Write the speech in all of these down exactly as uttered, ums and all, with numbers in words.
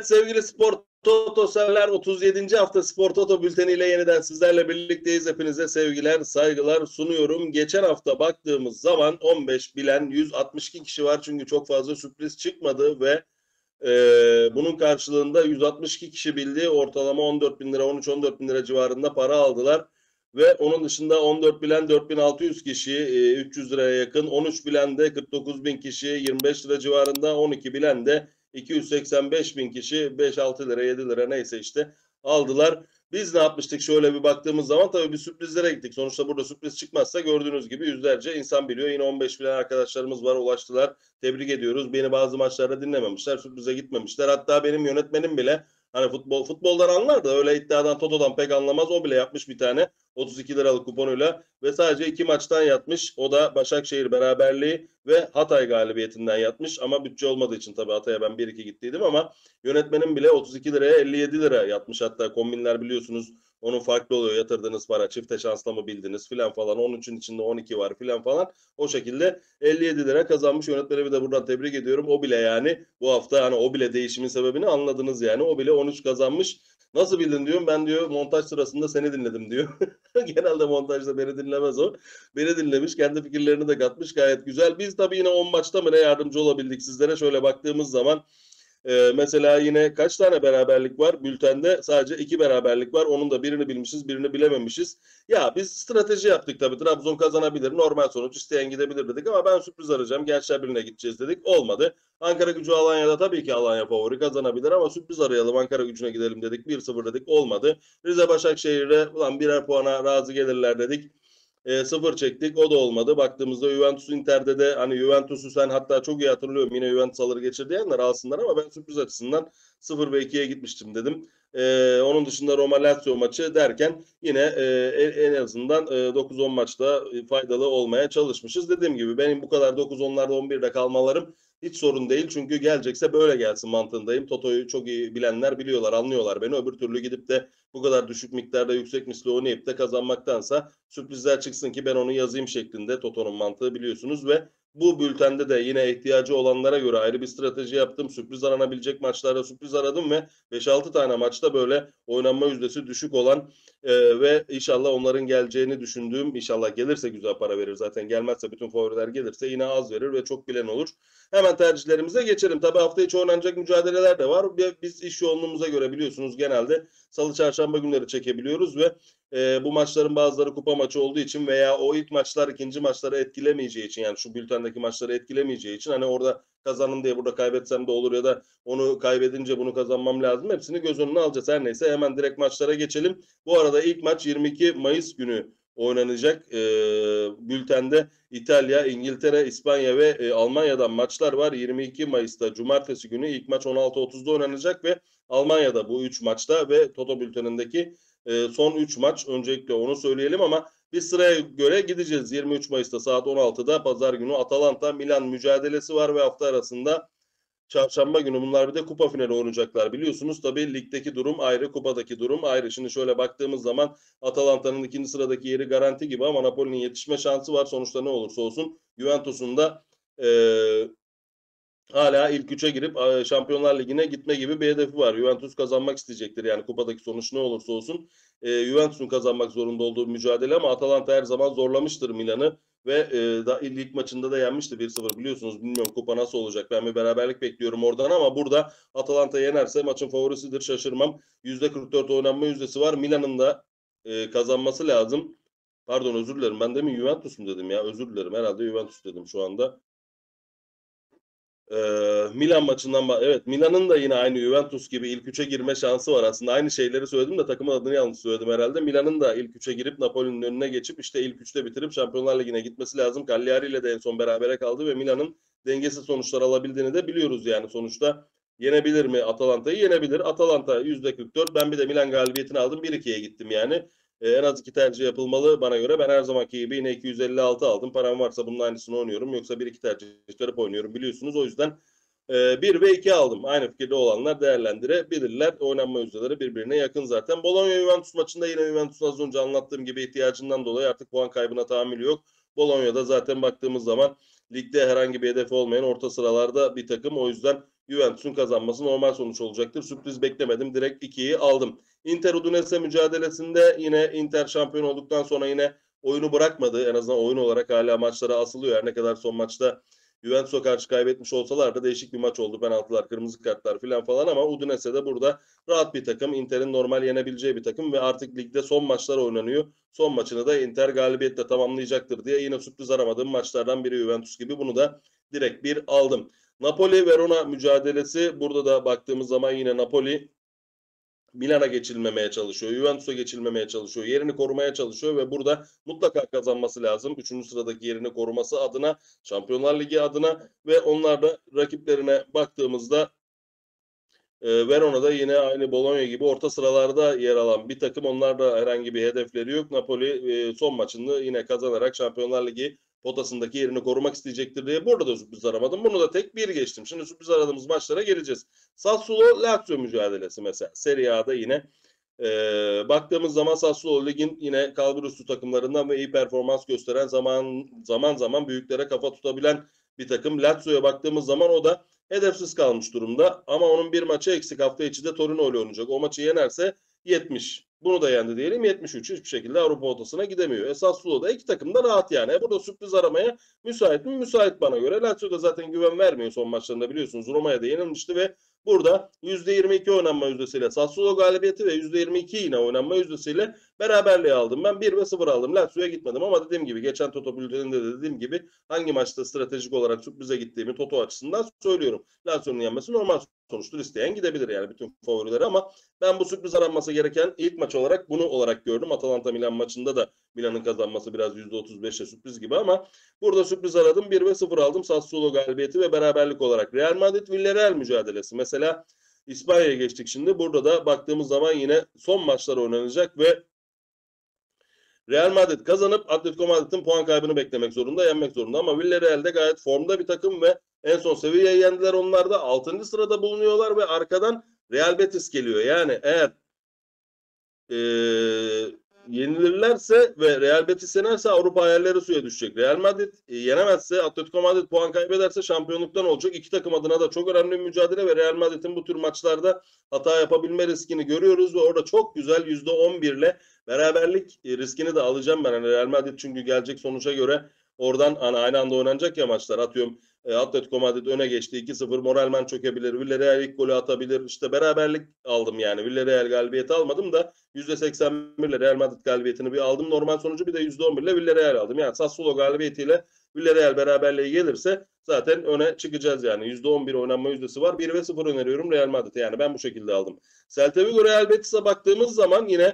Evet sevgili Spor Toto severler, otuz yedinci hafta Spor Toto bülteniyle yeniden sizlerle birlikteyiz. Hepinize sevgiler, saygılar sunuyorum. Geçen hafta baktığımız zaman on beş bilen yüz altmış iki kişi var. Çünkü çok fazla sürpriz çıkmadı ve e, bunun karşılığında yüz altmış iki kişi bildi. Ortalama on dört bin lira, on üç on dört bin lira civarında para aldılar. Ve onun dışında on dört bilen dört bin altı yüz kişi, üç yüz liraya yakın, on üç bilen de kırk dokuz bin kişi, yirmi beş lira civarında, on iki bilen de iki yüz seksen beş bin kişi beş altı lira yedi lira neyse işte aldılar. Biz ne yapmıştık şöyle bir baktığımız zaman tabii bir sürprizlere gittik. Sonuçta burada sürpriz çıkmazsa gördüğünüz gibi yüzlerce insan biliyor. Yine on beş bilen arkadaşlarımız var, ulaştılar. Tebrik ediyoruz. Beni bazı maçlarda dinlememişler, sürprize gitmemişler. Hatta benim yönetmenim bile hani futbol futboldan anlar da öyle iddiadan totodan pek anlamaz. O bile yapmış bir tane otuz iki liralık kuponuyla ve sadece iki maçtan yatmış. O da Başakşehir beraberliği ve Hatay galibiyetinden yatmış. Ama bütçe olmadığı için tabii Hatay'a ben bir iki gittiydim ama yönetmenim bile otuz iki liraya elli yedi lira yatmış. Hatta kombinler biliyorsunuz onun farklı oluyor. Yatırdığınız para çifte şansla mı bildiniz filan falan. on üçün içinde on iki var filan falan. O şekilde elli yedi lira kazanmış. Yönetmenimi de buradan tebrik ediyorum. O bile yani bu hafta hani o bile değişimin sebebini anladınız yani. O bile on üç kazanmış. Nasıl bildin diyorum. Ben diyor montaj sırasında seni dinledim diyor. Genelde montajda beni dinlemez o. Beni dinlemiş. Kendi fikirlerini de katmış. Gayet güzel. Biz tabii yine on maçta mı ne yardımcı olabildik sizlere. Şöyle baktığımız zaman Ee, mesela yine kaç tane beraberlik var? Bültende sadece iki beraberlik var. Onun da birini bilmişiz, birini bilememişiz. Ya biz strateji yaptık tabii. Trabzon kazanabilir, normal sonuç isteyen gidebilir dedik ama ben sürpriz arayacağım. Gençler Birliği'ne gideceğiz dedik. Olmadı. Ankara Gücü Alanya'da tabii ki Alanya favori kazanabilir ama sürpriz arayalım. Ankara Gücü'ne gidelim dedik. bir sıfır dedik. Olmadı. Rize Başakşehir'e ulan birer puana razı gelirler dedik. E, sıfır çektik. O da olmadı. Baktığımızda Juventus Inter'de de hani Juventus'u sen hatta çok iyi hatırlıyorum. Yine Juventus alır geçir diyenler alsınlar ama ben sürpriz açısından sıfır ve ikiye gitmiştim dedim. E, onun dışında Roma Lazio maçı derken yine e, en azından e, dokuz on maçta faydalı olmaya çalışmışız. Dediğim gibi benim bu kadar dokuz onlarda on birde kalmalarım hiç sorun değil. Çünkü gelecekse böyle gelsin mantığındayım. Toto'yu çok iyi bilenler biliyorlar, anlıyorlar beni. Öbür türlü gidip de bu kadar düşük miktarda yüksek misli oynayıp da kazanmaktansa sürprizler çıksın ki ben onu yazayım şeklinde Toto'nun mantığı biliyorsunuz ve bu bültende de yine ihtiyacı olanlara göre ayrı bir strateji yaptım. Sürpriz aranabilecek maçlarda sürpriz aradım ve beş altı tane maçta böyle oynanma yüzdesi düşük olan e, ve inşallah onların geleceğini düşündüğüm, inşallah gelirse güzel para verir. Zaten gelmezse bütün favoriler gelirse yine az verir ve çok bilen olur. Hemen tercihlerimize geçelim. Tabii hafta içi oynanacak mücadeleler de var. Biz iş yoğunluğumuza göre biliyorsunuz genelde salı çarşamba günleri çekebiliyoruz ve e, bu maçların bazıları kupa maçı olduğu için veya o ilk maçlar ikinci maçları etkilemeyeceği için yani şu bültendeki maçları etkilemeyeceği için hani orada kazandım diye burada kaybetsem de olur ya da onu kaybedince bunu kazanmam lazım. Hepsini göz önüne alacağız. Her neyse hemen direkt maçlara geçelim. Bu arada ilk maç yirmi iki Mayıs günü oynanacak. E, bültende İtalya, İngiltere, İspanya ve e, Almanya'dan maçlar var. yirmi iki Mayıs'ta Cumartesi günü ilk maç on altı otuzda oynanacak ve Almanya'da bu üç maçta ve Toto bültenindeki e, son üç maç. Öncelikle onu söyleyelim ama biz sıraya göre gideceğiz. yirmi üç Mayıs'ta saat on altıda Pazar günü Atalanta Milan mücadelesi var ve hafta arasında Çarşamba günü bunlar bir de kupa finali oynayacaklar. Biliyorsunuz tabii ligdeki durum ayrı, kupadaki durum ayrı. Şimdi şöyle baktığımız zaman Atalanta'nın ikinci sıradaki yeri garanti gibi ama Napoli'nin yetişme şansı var. Sonuçta ne olursa olsun Juventus'un da e, hala ilk üçe girip Şampiyonlar Ligi'ne gitme gibi bir hedefi var. Juventus kazanmak isteyecektir. Yani kupadaki sonuç ne olursa olsun. E, Juventus'un kazanmak zorunda olduğu mücadele ama Atalanta her zaman zorlamıştır Milan'ı ve e, da, ilk maçında da yenmişti bir sıfır biliyorsunuz. Bilmiyorum kupa nasıl olacak. Ben bir beraberlik bekliyorum oradan ama burada Atalanta yenerse maçın favorisidir şaşırmam. yüzde kırk dört oynanma yüzdesi var. Milan'ın da e, kazanması lazım. Pardon özür dilerim. Ben demin Juventus mu dedim ya? Özür dilerim. Herhalde Juventus dedim şu anda. Ee, Milan maçından evet Milan'ın da yine aynı Juventus gibi ilk üçe girme şansı var. Aslında aynı şeyleri söyledim de takımın adını yanlış söyledim herhalde. Milan'ın da ilk üçe girip Napoli'nin önüne geçip işte ilk üçte bitirip Şampiyonlar Ligi'ne gitmesi lazım. Cagliari ile de en son berabere kaldı ve Milan'ın dengesiz sonuçlar alabildiğini de biliyoruz yani sonuçta. Yenebilir mi Atalanta'yı? Yenebilir. Atalanta yüzde kırk dört. Ben bir de Milan galibiyetini aldım. bir ikiye gittim yani. Ee, en az iki tercih yapılmalı bana göre. Ben her zamanki gibi yine iki yüz elli altı aldım. Param varsa bunun aynısını oynuyorum. Yoksa bir iki tercih çıkarıp oynuyorum biliyorsunuz. O yüzden e, bir ve iki aldım. Aynı fikirde olanlar değerlendirebilirler. Oynanma yüzdeleri birbirine yakın zaten. Bologna-Juventus maçında yine Juventus'un az önce anlattığım gibi ihtiyacından dolayı artık puan kaybına tahammülü yok. Bologna'da zaten baktığımız zaman ligde herhangi bir hedefi olmayan orta sıralarda bir takım. O yüzden Juventus'un kazanması normal sonuç olacaktır. Sürpriz beklemedim. Direkt ikiyi aldım. Inter Udinese mücadelesinde yine Inter şampiyon olduktan sonra yine oyunu bırakmadı. En azından oyun olarak hala maçlara asılıyor. Her ne kadar son maçta Juventus'a karşı kaybetmiş olsalar da değişik bir maç oldu. Penaltılar, kırmızı kartlar falan falan ama Udinese de burada rahat bir takım. Inter'in normal yenebileceği bir takım ve artık ligde son maçlar oynanıyor. Son maçını da Inter galibiyetle tamamlayacaktır diye yine sürpriz aramadığım maçlardan biri Juventus gibi. Bunu da direkt bir aldım. Napoli-Verona mücadelesi. Burada da baktığımız zaman yine Napoli Milan'a geçilmemeye çalışıyor. Juventus'a geçilmemeye çalışıyor. Yerini korumaya çalışıyor ve burada mutlaka kazanması lazım. Üçüncü sıradaki yerini koruması adına, Şampiyonlar Ligi adına ve onlar da rakiplerine baktığımızda e, Verona'da yine aynı Bologna gibi orta sıralarda yer alan bir takım. Onlar da herhangi bir hedefleri yok. Napoli e, son maçını yine kazanarak Şampiyonlar Ligi potasındaki yerini korumak isteyecektir diye burada da sürpriz aramadım. Bunu da tek bir geçtim. Şimdi sürpriz aradığımız maçlara geleceğiz. Sassuolo Lazio mücadelesi mesela. Serie A'da yine e, baktığımız zaman Sassuolo ligin yine kalburüstü takımlarından ve iyi performans gösteren zaman zaman zaman büyüklere kafa tutabilen bir takım. Lazio'ya baktığımız zaman o da hedefsiz kalmış durumda. Ama onun bir maçı eksik. Hafta içi de Torino ile oynayacak. O maçı yenerse yetmiş. Bunu da yendi diyelim yetmiş üç. Hiçbir şekilde Avrupa ortasına gidemiyor. Esas Sassuolo'da iki takım da rahat yani. E burada sürpriz aramaya müsait mi? Müsait bana göre. Lazio da zaten güven vermiyor son maçlarında biliyorsunuz. Roma'ya da yenilmişti ve burada yüzde yirmi iki oynanma yüzdesiyle Sassuolo galibiyeti ve yüzde yirmi iki yine oynanma yüzdesiyle beraberliği aldım. Ben bir ve sıfır aldım. Lazio'ya gitmedim ama dediğim gibi geçen Toto bülteninde de dediğim gibi hangi maçta stratejik olarak sürprize gittiğimi Toto açısından söylüyorum. Lazio'nun yenmesi normal sonuçtur. İsteyen gidebilir yani bütün favorileri ama ben bu sürpriz aranması gereken ilk maç olarak bunu olarak gördüm. Atalanta Milan maçında da Milan'ın kazanması biraz yüzde otuz beşe sürpriz gibi ama burada sürpriz aradım. bir ve sıfır aldım. Sassuolo galibiyeti ve beraberlik olarak. Real Madrid Villarreal mücadelesi. Mesela İspanya'ya geçtik şimdi. Burada da baktığımız zaman yine son maçlar oynanacak ve Real Madrid kazanıp Atletico Madrid'in puan kaybını beklemek zorunda, yenmek zorunda. Ama Villarreal de gayet formda bir takım ve en son Sevilla'yı yendiler. Onlar da altıncı sırada bulunuyorlar ve arkadan Real Betis geliyor. Yani eğer e, yenilirlerse ve Real Betis yenerse Avrupa hayalleri suya düşecek. Real Madrid e, yenemezse, Atletico Madrid puan kaybederse şampiyonluktan olacak. İki takım adına da çok önemli bir mücadele ve Real Madrid'in bu tür maçlarda hata yapabilme riskini görüyoruz ve orada çok güzel yüzde on bir ile beraberlik riskini de alacağım ben. Yani Real Madrid çünkü gelecek sonuca göre oradan hani aynı anda oynanacak ya maçlar. Atıyorum e, Atletico Madrid öne geçti iki sıfır, moralmen çökebilir. Villarreal ilk golü atabilir. İşte beraberlik aldım yani. Villarreal galibiyeti almadım da yüzde seksen bir ile Real Madrid galibiyetini bir aldım. Normal sonucu bir de yüzde on bir ile Villarreal aldım. Yani Sassuolo galibiyetiyle Villarreal beraberliği gelirse zaten öne çıkacağız yani. yüzde on bir oynanma yüzdesi var. bir ve sıfır öneriyorum Real Madrid'e. Yani ben bu şekilde aldım. Celta Vigo Real Betis'e baktığımız zaman yine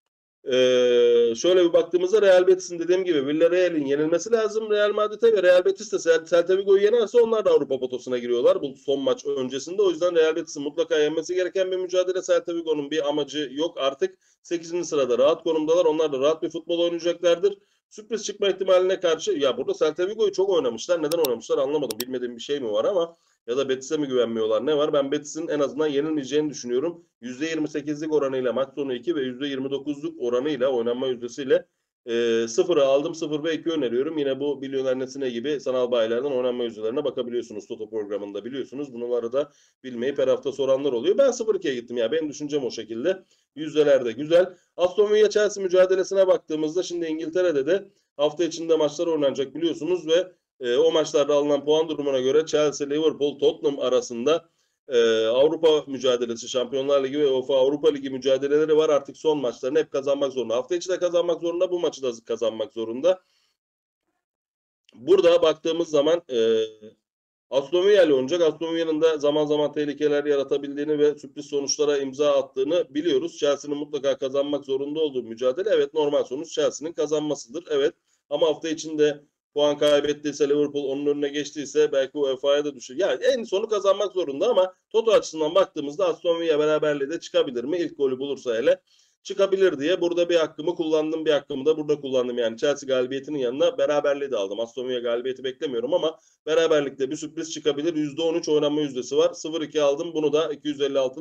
Ee, şöyle bir baktığımızda Real Betis'in dediğim gibi Villarreal'in yenilmesi lazım Real Madrid'e ve Real Betis de Celta Vigo'yu yenerse onlar da Avrupa potosuna giriyorlar bu son maç öncesinde. O yüzden Real Betis'in mutlaka yenmesi gereken bir mücadele. Celta Vigo'nun bir amacı yok artık. sekizinci sırada rahat konumdalar. Onlar da rahat bir futbol oynayacaklardır. Sürpriz çıkma ihtimaline karşı ya burada Celta Vigo'yu çok oynamışlar. Neden oynamışlar anlamadım. Bilmediğim bir şey mi var ama ya da Betis'e mi güvenmiyorlar ne var? Ben Betis'in en azından yenilmeyeceğini düşünüyorum. yüzde yirmi sekizlik oranıyla maç sonu iki ve yüzde yirmi dokuzluk oranıyla oynanma yüzdesiyle e, sıfıra aldım. sıfır ve iki öneriyorum. Yine bu Milyoner Nesine gibi sanal bayilerden oynanma yüzdelerine bakabiliyorsunuz. Toto programında biliyorsunuz. Bunları da bilmeyip her hafta soranlar oluyor. Ben sıfır ikiye gittim ya. Benim düşüncem o şekilde. Yüzdeler de güzel. Aston Villa Chelsea mücadelesine baktığımızda şimdi İngiltere'de de hafta içinde maçlar oynanacak biliyorsunuz ve e, o maçlarda alınan puan durumuna göre Chelsea, Liverpool, Tottenham arasında e, Avrupa mücadelesi, Şampiyonlar Ligi ve UEFA Avrupa Ligi mücadeleleri var. Artık son maçlarını hep kazanmak zorunda. Hafta içi de kazanmak zorunda, bu maçı da kazanmak zorunda. Burada baktığımız zaman e, Aston Villa ile oynayacak. Aston Villa'nın da zaman zaman tehlikeler yaratabildiğini ve sürpriz sonuçlara imza attığını biliyoruz. Chelsea'nin mutlaka kazanmak zorunda olduğu mücadele. Evet normal sonuç Chelsea'nin kazanmasıdır. Evet ama hafta içinde puan kaybettiyse Liverpool onun önüne geçtiyse belki U E F A'ya da düşür. Yani en sonu kazanmak zorunda ama Toto açısından baktığımızda Aston Villa beraberliği de çıkabilir mi? İlk golü bulursa hele çıkabilir diye burada bir hakkımı kullandım. Bir hakkımı da burada kullandım. Yani Chelsea galibiyetinin yanına beraberliği de aldım. Aston Villa galibiyeti beklemiyorum ama beraberlikte bir sürpriz çıkabilir. yüzde on üç oynanma yüzdesi var. sıfır iki aldım. Bunu da iki yüz elli altılık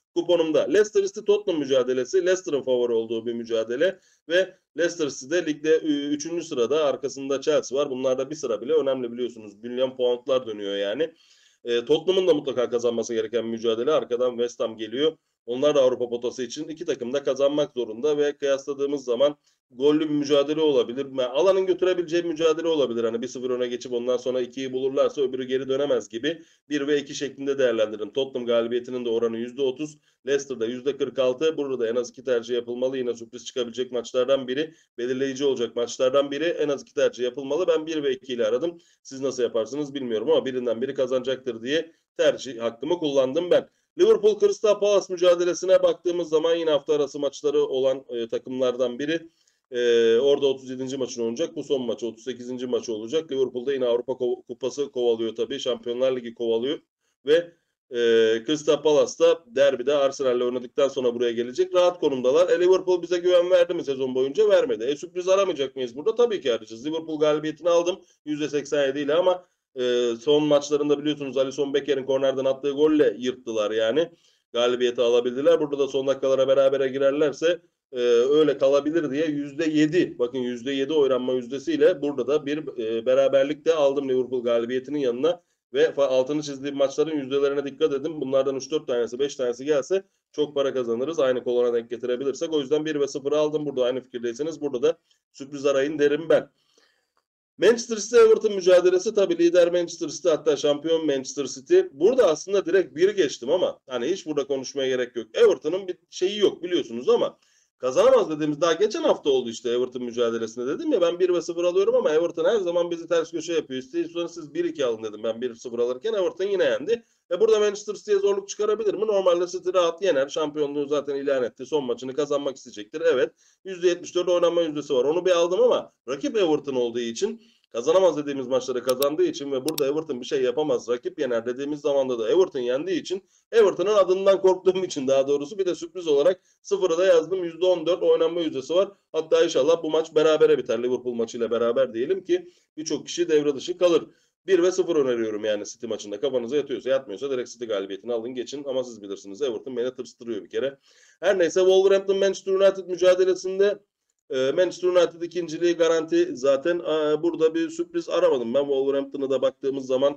kuponumda. Leicester City Tottenham mücadelesi. Leicester'ın favori olduğu bir mücadele ve Leicester City'de ligde üçüncü sırada, arkasında Chelsea var. Bunlarda bir sıra bile önemli, biliyorsunuz. Milyon puanlar dönüyor yani. E, Tottenham'ın da mutlaka kazanması gereken bir mücadele. Arkadan West Ham geliyor. Onlar da Avrupa potası için iki takım da kazanmak zorunda ve kıyasladığımız zaman gollü bir mücadele olabilir. Yani alanın götürebileceği bir mücadele olabilir. Hani bir sıfır öne geçip ondan sonra ikiyi bulurlarsa öbürü geri dönemez gibi bir ve iki şeklinde değerlendirin. Tottenham galibiyetinin de oranı yüzde otuz, Leicester'da yüzde kırk altı. Burada da en az iki tercih yapılmalı. Yine sürpriz çıkabilecek maçlardan biri, belirleyici olacak maçlardan biri. En az iki tercih yapılmalı. Ben bir ve iki ile aradım. Siz nasıl yaparsınız bilmiyorum ama birinden biri kazanacaktır diye tercih hakkımı kullandım ben. Liverpool Crystal Palace mücadelesine baktığımız zaman yine hafta arası maçları olan e, takımlardan biri. E, orada otuz yedinci maçın oynayacak. Bu son maçı otuz sekizinci maçı olacak. Liverpool'da yine Avrupa Kupası kovalıyor tabii. Şampiyonlar Ligi kovalıyor. Ve e, Crystal Palace'da derbide Arsenal'le oynadıktan sonra buraya gelecek. Rahat konumdalar. E, Liverpool bize güven verdi mi sezon boyunca? Vermedi. E, sürpriz aramayacak mıyız burada? Tabii ki arayacağız. Liverpool galibiyetini aldım yüzde seksen yedi ile ama Ee, son maçlarında biliyorsunuz Alisson Becker'in kornerden attığı golle yırttılar yani. Galibiyeti alabildiler. Burada da son dakikalara berabere girerlerse e, öyle kalabilir diye yüzde yedi, bakın yüzde yedi oynanma yüzdesiyle burada da bir e, beraberlik de aldım Liverpool galibiyetinin yanına ve altını çizdiğim maçların yüzdelerine dikkat edin. Bunlardan üç dört tanesi, beş tanesi gelse çok para kazanırız. Aynı kolona denk getirebilirsek. O yüzden bir ve sıfırı aldım. Burada aynı fikirdeyseniz burada da sürpriz arayın derim ben. Manchester City Everton mücadelesi, tabii lider Manchester City, hatta şampiyon Manchester City. Burada aslında direkt bir geçtim ama hani hiç burada konuşmaya gerek yok. Everton'un bir şeyi yok biliyorsunuz ama kazanamaz dediğimiz daha geçen hafta oldu işte Everton mücadelesinde, dedim ya ben bir ve sıfır alıyorum ama Everton her zaman bizi ters köşe yapıyor. İstiyorsanız siz bir iki alın dedim ben bir sıfır alırken, Everton yine yendi. Ve burada Manchester City'ye zorluk çıkarabilir mi? Normalde City rahat yener. Şampiyonluğu zaten ilan etti. Son maçını kazanmak isteyecektir. Evet. yüzde yetmiş dört oynanma yüzdesi var. Onu bir aldım ama rakip Everton olduğu için, kazanamaz dediğimiz maçları kazandığı için ve burada Everton bir şey yapamaz, rakip yener dediğimiz zamanda da Everton yendiği için, Everton'ın adından korktuğum için daha doğrusu, bir de sürpriz olarak sıfırı da yazdım. yüzde on dört oynanma yüzdesi var. Hatta inşallah bu maç berabere biter. Liverpool maçıyla beraber diyelim ki birçok kişi devre dışı kalır. bir ve sıfır öneriyorum yani City maçında. Kafanıza yatıyorsa, yatmıyorsa direkt City galibiyetini alın geçin. Ama siz bilirsiniz, Everton beni tırstırıyor bir kere. Her neyse, Wolverhampton Manchester United mücadelesinde Manchester United ikinciliği garanti zaten. Burada bir sürpriz aramadım ben. Wolverhampton'a da baktığımız zaman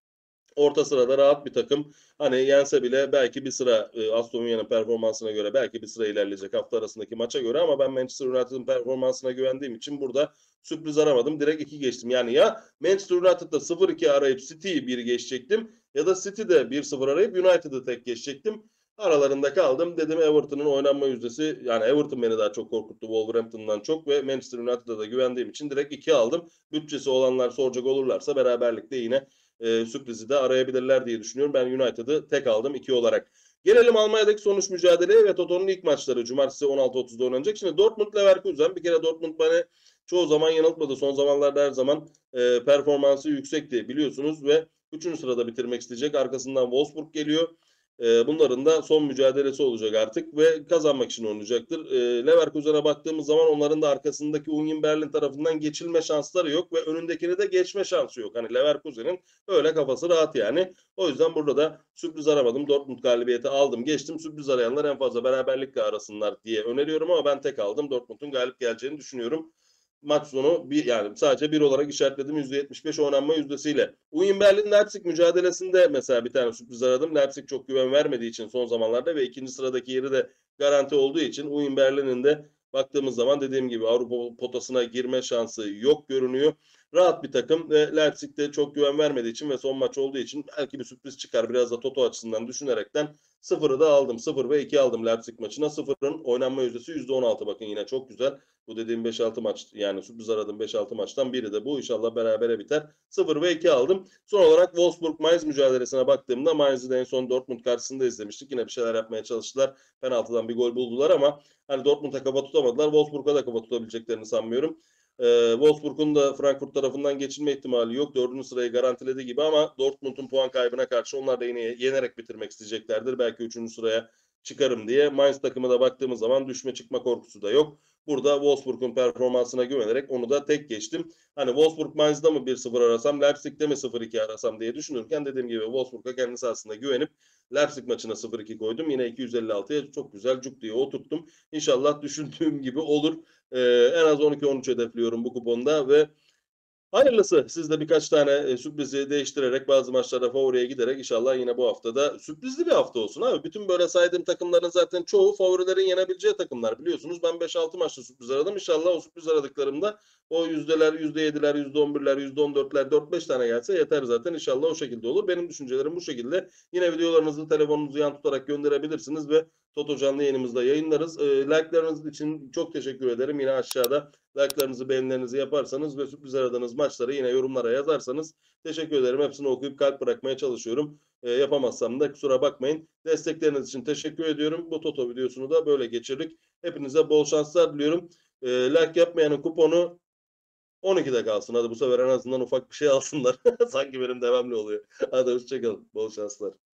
orta sırada rahat bir takım. Hani yense bile belki bir sıra Aston Villa'nın performansına göre belki bir sıra ilerleyecek hafta arasındaki maça göre, ama ben Manchester United'ın performansına güvendiğim için burada sürpriz aramadım. Direkt iki geçtim. Yani ya Manchester United'da sıfır iki arayıp City'yi bir geçecektim ya da City'de bir sıfır arayıp United'ı tek geçecektim. Aralarında kaldım. Dedim Everton'un oynanma yüzdesi, yani Everton beni daha çok korkuttu Wolverhampton'dan çok ve Manchester United'a da güvendiğim için direkt iki aldım. Bütçesi olanlar soracak olurlarsa beraberlikte yine e, sürprizi de arayabilirler diye düşünüyorum. Ben United'ı tek aldım iki olarak. Gelelim Almanya'daki sonuç mücadeleye ve Toto'nun ilk maçları. Cumartesi on altı otuzda oynanacak. Şimdi Dortmund Leverkusen, bir kere Dortmund beni çoğu zaman yanıltmadı. Son zamanlarda her zaman e, performansı yüksekti biliyorsunuz ve üçüncü sırada bitirmek isteyecek. Arkasından Wolfsburg geliyor. Bunların da son mücadelesi olacak artık ve kazanmak için oynayacaktır. Leverkusen'e baktığımız zaman onların da arkasındaki Union Berlin tarafından geçilme şansları yok ve önündekini de geçme şansı yok. Hani Leverkusen'in öyle kafası rahat yani. O yüzden burada da sürpriz aramadım. Dortmund galibiyeti aldım geçtim. Sürpriz arayanlar en fazla beraberlikle arasınlar diye öneriyorum ama ben tek aldım. Dortmund'un galip geleceğini düşünüyorum. Maç sonu bir, yani sadece bir olarak işaretledim yüzde yetmiş beş oynanma yüzdesiyle. Union Berlin Leipzig mücadelesinde mesela bir tane sürpriz aradım. Leipzig çok güven vermediği için son zamanlarda ve ikinci sıradaki yeri de garanti olduğu için Union Berlin'in de baktığımız zaman dediğim gibi Avrupa potasına girme şansı yok görünüyor. Rahat bir takım ve Leipzig'de çok güven vermediği için ve son maç olduğu için belki bir sürpriz çıkar. Biraz da Toto açısından düşünerekten sıfırı da aldım. sıfır ve iki aldım Leipzig maçına. sıfırın oynanma yüzdesi yüzde on altı, bakın yine çok güzel. Bu dediğim beş altı maç, yani sürpriz aradığım beş altı maçtan biri de bu. İnşallah berabere biter. sıfır ve iki aldım. Son olarak Wolfsburg-Mainz mücadelesine baktığımda Mainz'i de en son Dortmund karşısında izlemiştik. Yine bir şeyler yapmaya çalıştılar. Penaltıdan bir gol buldular ama hani Dortmund'a kafa tutamadılar. Wolfsburg'a da kafa tutabileceklerini sanmıyorum. Ee, Wolfsburg'un da Frankfurt tarafından geçilme ihtimali yok. Dördüncü sırayı garantilediği gibi ama Dortmund'un puan kaybına karşı onlar da yine yenerek bitirmek isteyeceklerdir. Belki üçüncü sıraya çıkarım diye. Mainz takımı da baktığımız zaman düşme çıkma korkusu da yok. Burada Wolfsburg'un performansına güvenerek onu da tek geçtim. Hani Wolfsburg Mainz'da mı bir sıfır arasam, Leipzig'te mi sıfır iki arasam diye düşünürken dediğim gibi Wolfsburg'a kendisi aslında güvenip Leipzig maçına sıfır iki koydum. Yine iki yüz elli altıya çok güzel cuk diye oturttum. İnşallah düşündüğüm gibi olur. Ee, en az on iki on üç hedefliyorum bu kuponda ve hayırlısı. Siz de birkaç tane e, sürprizi değiştirerek bazı maçlarda favoriye giderek inşallah yine bu haftada sürprizli bir hafta olsun abi. Bütün böyle saydığım takımların zaten çoğu favorilerin yenebileceği takımlar biliyorsunuz. Ben beş altı maçta sürpriz aradım. İnşallah o sürpriz aradıklarımda o yüzdeler, yüzde yediler, yüzde on birler, yüzde on dörtler, dört beş tane gelse yeter zaten. İnşallah o şekilde olur. Benim düşüncelerim bu şekilde. Yine videolarınızı telefonunuzu yan tutarak gönderebilirsiniz ve Toto canlı yayınımızda yayınlarız. E, like'larınız için çok teşekkür ederim. Yine aşağıda like'larınızı, beğenilerinizi yaparsanız ve sürpriz aradığınız maçları yine yorumlara yazarsanız teşekkür ederim. Hepsini okuyup kalp bırakmaya çalışıyorum. E, yapamazsam da kusura bakmayın. Destekleriniz için teşekkür ediyorum. Bu Toto videosunu da böyle geçirdik. Hepinize bol şanslar diliyorum. E, like yapmayanın kuponu on ikide kalsın. Hadi bu sefer en azından ufak bir şey alsınlar. Sanki benim devamlı oluyor. Hadi hoşçakalın. Bol şanslar.